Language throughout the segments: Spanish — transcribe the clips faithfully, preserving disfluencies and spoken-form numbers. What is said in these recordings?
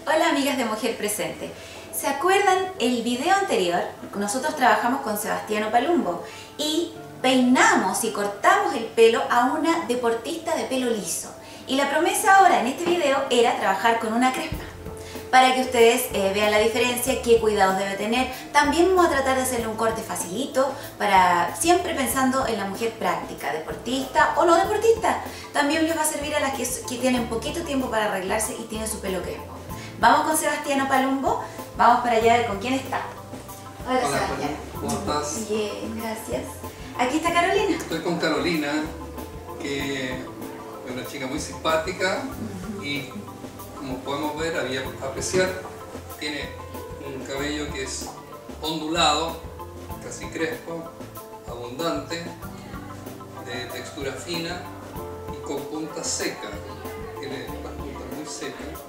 Hola amigas de Mujer Presente. ¿Se acuerdan el video anterior? Nosotros trabajamos con Sebastiano Palumbo y peinamos y cortamos el pelo a una deportista de pelo liso. Y la promesa ahora en este video era trabajar con una crespa, para que ustedes eh, vean la diferencia, qué cuidados debe tener. También vamos a tratar de hacerle un corte facilito, para siempre pensando en la mujer práctica, deportista o no deportista. También les va a servir a las que, que tienen poquito tiempo para arreglarse y tienen su pelo crespo. Vamos con Sebastiano Palumbo, vamos para allá a ver con quién está. Hola, Hola Sebastián. ¿Cómo estás? Bien, gracias. Aquí está Carolina. Estoy con Carolina, que es una chica muy simpática y, como podemos ver, había apreciar, tiene un cabello que es ondulado, casi crespo, abundante, de textura fina y con punta seca. Tiene las puntas muy secas.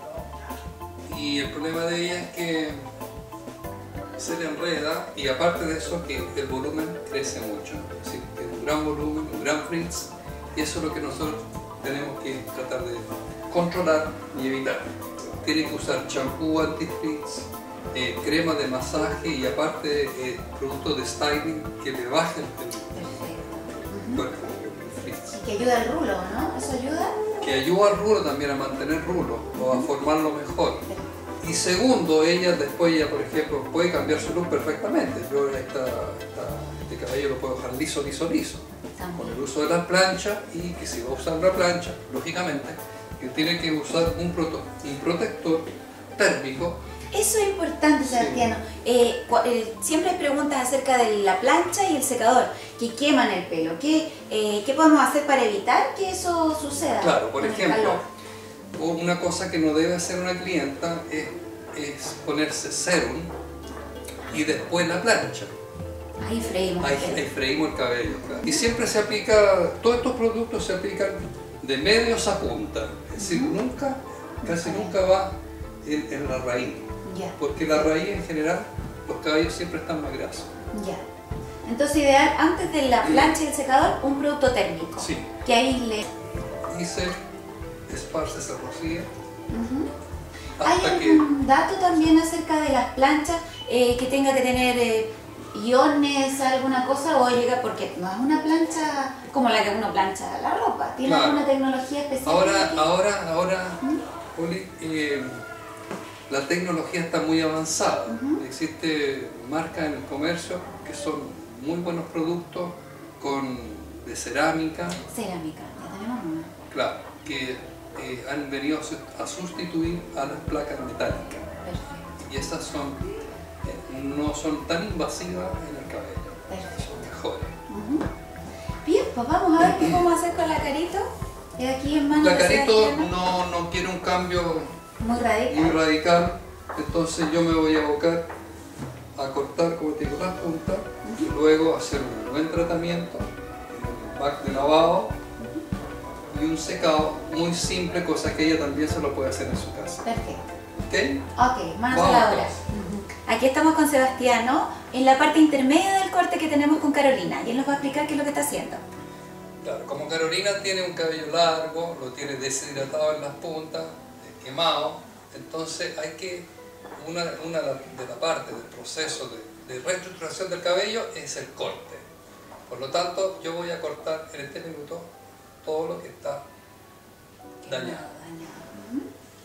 Y el problema de ella es que se le enreda, y aparte de eso que el volumen crece mucho. Es decir, tiene un gran volumen, un gran frizz, y eso es lo que nosotros tenemos que tratar de controlar y evitar. Tiene que usar champú anti-frizz, eh, crema de masaje y aparte eh, productos de styling que le bajen el, el, el, el frizz. Y que ayuda al rulo, ¿no? ¿Eso ayuda? Que ayuda al rulo también a mantener rulo o a formarlo mejor. Y segundo, ella después, ya por ejemplo, puede cambiar su look perfectamente. Yo esta, esta, este cabello lo puedo dejar liso, liso, liso. Con el uso de la plancha, y que si va a usar la plancha, lógicamente, que tiene que usar un, proto, un protector térmico. Eso es importante, Sebastiano. Sí. Eh, eh, siempre hay preguntas acerca de la plancha y el secador, que queman el pelo. ¿Qué, eh, ¿qué podemos hacer para evitar que eso suceda? Claro, por ejemplo, una cosa que no debe hacer una clienta es, es ponerse serum y después la plancha. Ahí freímos ahí, el pelo. Ahí freímos el cabello. Claro. Y siempre se aplica, todos estos productos se aplican de medios a punta. Es decir, uh-huh. nunca, casi okay. nunca va en, en la raíz. Ya. Porque la raíz en general, los cabellos siempre están más grasos. Ya. Entonces ideal, antes de la plancha y el secador, un producto térmico. Sí. Que ahí le... Y se esparce, se rocía. Uh-huh. ¿Hay algún que... dato también acerca de las planchas eh, que tenga que tener eh, iones, alguna cosa, o llega porque no es una plancha como la que uno plancha la ropa? ¿Tiene claro. alguna tecnología especial? Ahora, ahora, ahora, ¿Mm? Oli, eh, la tecnología está muy avanzada. Uh-huh. Existe marcas en el comercio que son muy buenos productos con, de cerámica. Cerámica, ya tenemos una. Claro, que eh, han venido a sustituir a las placas metálicas. Perfecto. Y esas son, eh, no son tan invasivas en el cabello. Perfecto. Son mejores. Uh-huh. Bien, pues vamos a ver qué vamos a hacer con la Carito. Y aquí en manos la Carito no, no quiere un cambio muy radical. muy radical, entonces yo me voy a abocar a cortar, como te digo, las puntas, uh-huh. y luego hacer un buen tratamiento, un pack de lavado, uh-huh. y un secado muy simple, cosa que ella también se lo puede hacer en su casa. Perfecto. ¿Ok? Ok, manos a la obra. Uh-huh. Aquí estamos con Sebastiano en la parte intermedia del corte que tenemos con Carolina, y él nos va a explicar qué es lo que está haciendo. Claro, como Carolina tiene un cabello largo, lo tiene deshidratado en las puntas, quemado, entonces hay que, una, una de la parte del proceso de, de reestructuración del cabello es el corte. Por lo tanto, yo voy a cortar en este minuto todo lo que está dañado. dañado.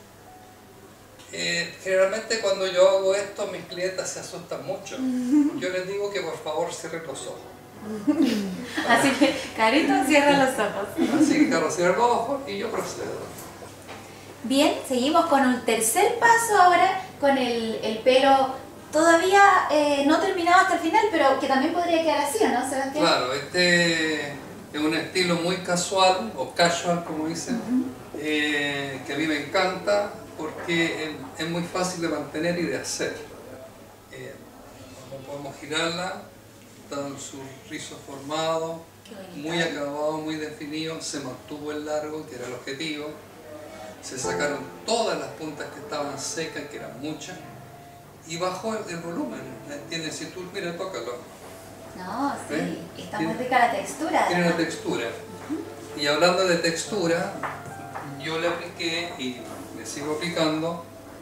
Eh, generalmente cuando yo hago esto, mis clientes se asustan mucho. Yo les digo que por favor cierren los ojos. Así que, Carito, cierra los ojos. Así que, Carlos, cierra los ojos y yo procedo. Bien, seguimos con un tercer paso ahora, con el, el pelo todavía eh, no terminado hasta el final, pero que también podría quedar así, ¿no, Sebastián? Claro, este es un estilo muy casual, o casual como dicen, uh-huh. eh, que a mí me encanta porque es, es muy fácil de mantener y de hacer. Eh, podemos girarla. Están sus rizos formados, muy acabado, muy definido, se mantuvo el largo, que era el objetivo, se sacaron todas las puntas que estaban secas, que eran muchas, y bajó el, el volumen, ¿entiendes? Si tú, mira, tócalo. No, sí, ¿Eh? está muy rica la textura. Tiene una textura. Uh-huh. Y hablando de textura, yo le apliqué, y le sigo aplicando,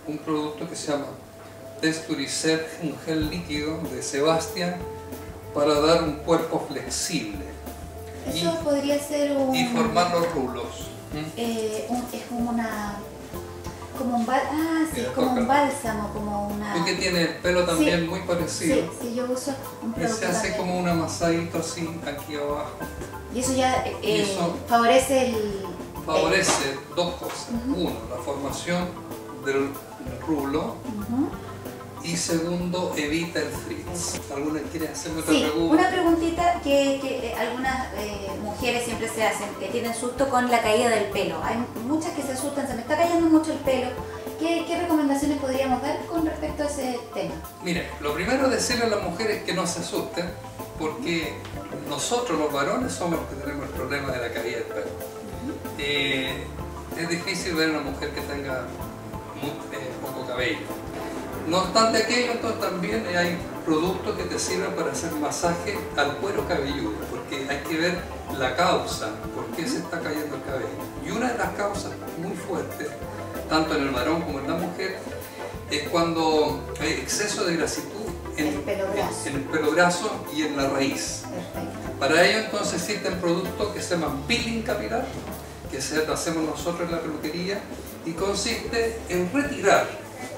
un producto que se llama Texturicet, un gel líquido de Sebastián para dar un cuerpo flexible. Eso y, podría ser un... y formar los rulos. Eh, un, es como una... Como un, ah, sí, Mira, como un tócala. bálsamo, como una... Es que tiene el pelo también sí, muy parecido. Sí, sí, yo uso un Y producto se hace también. como un amasadito así aquí abajo. Y eso ya eh, Y eso favorece el... Favorece el... dos cosas. Uh-huh. Uno, la formación del rulo. Uh-huh. Y segundo, evita el frizz. ¿Alguna quiere hacerme otra Sí, pregunta? una preguntita que, que eh, algunas eh, mujeres siempre se hacen, que tienen susto con la caída del pelo. Hay muchas que se asustan, se me está cayendo mucho el pelo. ¿Qué, qué recomendaciones podríamos dar con respecto a ese tema? Mire, lo primero es decirle a las mujeres que no se asusten, porque nosotros los varones somos los que tenemos el problema de la caída del pelo. Uh-huh. eh, es difícil ver a una mujer que tenga muy, eh, poco cabello. No obstante aquello, entonces también hay productos que te sirven para hacer masaje al cuero cabelludo, porque hay que ver la causa, por qué se está cayendo el cabello. Y una de las causas muy fuertes, tanto en el varón como en la mujer, es cuando hay exceso de grasitud en el pelo graso, en el pelo graso y en la raíz. Perfecto. Para ello entonces existen productos que se llaman peeling capilar, que se, lo hacemos nosotros en la peluquería, y consiste en retirar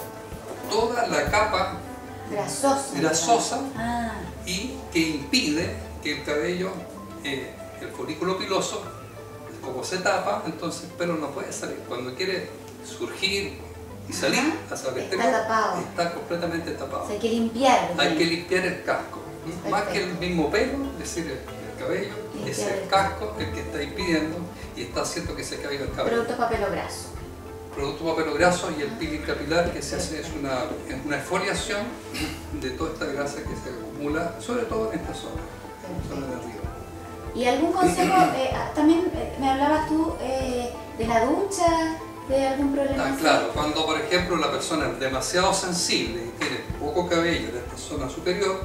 toda la capa grasosa, grasosa ah. y que impide que el cabello, eh, el folículo piloso, como se tapa, entonces el pelo no puede salir. Cuando quiere surgir y salir hacia el exterior, está tapado, está completamente tapado. O sea, hay que limpiar. Hay que limpiar el casco. Perfecto. Más que el mismo pelo, es decir, el, el cabello, limpiar es el, el casco el que está impidiendo y está haciendo que se caiga el cabello. Productos para pelo graso. Producto para pelo graso y el peeling capilar, que se hace es una, una exfoliación de toda esta grasa que se acumula, sobre todo en esta zona, zona de arriba. ¿Y algún consejo? Eh, también eh, me hablabas tú eh, de la ducha, de algún problema. Ah, claro, cuando por ejemplo la persona es demasiado sensible y tiene poco cabello en esta zona superior,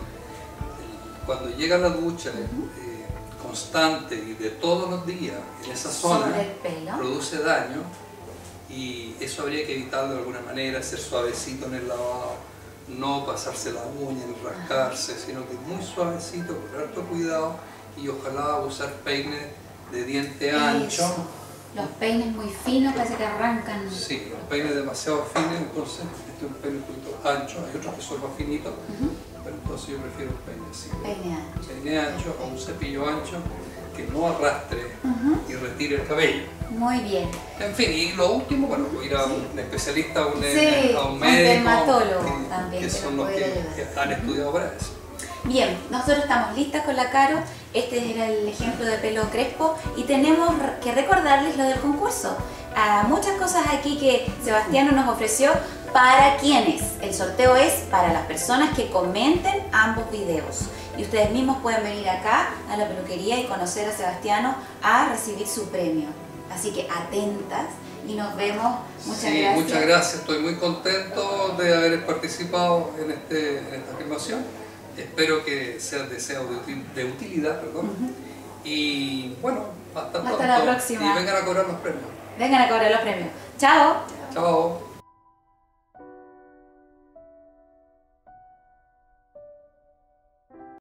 cuando llega a la ducha uh-huh. eh, constante y de todos los días en esa zona, produce daño. Y eso habría que evitarlo de alguna manera, ser suavecito en el lavado, no pasarse la uña, ni rascarse, sino que muy suavecito, con harto cuidado y ojalá usar peines de diente ancho. Eso. Los peines muy finos parece que arrancan. Sí, los peines demasiado finos, entonces este es un peine un poquito ancho, hay otros que son más finitos, uh-huh. pero entonces yo prefiero un peine así. Peine ancho. Peine ancho o un cepillo ancho que no arrastre uh-huh. y retire el cabello. Muy bien. En fin, y lo último, bueno, ir a un especialista, a un, sí, a un médico, un dermatólogo que, también, que son los que, que han estudiado para eso. Bien, nosotros estamos listas con la Caro, este era el ejemplo de pelo crespo y tenemos que recordarles lo del concurso. Ah, muchas cosas aquí que Sebastián nos ofreció para quienes. El sorteo es para las personas que comenten ambos videos. Y ustedes mismos pueden venir acá a la peluquería y conocer a Sebastiano a recibir su premio. Así que atentas y nos vemos. Muchas sí, gracias. Muchas gracias, estoy muy contento de haber participado en, este, en esta filmación. Espero que sea de, sea de, de utilidad, perdón. Uh-huh. Y bueno, hasta, hasta pronto. la próxima. Y vengan a cobrar los premios. Vengan a cobrar los premios. Chao. Chao.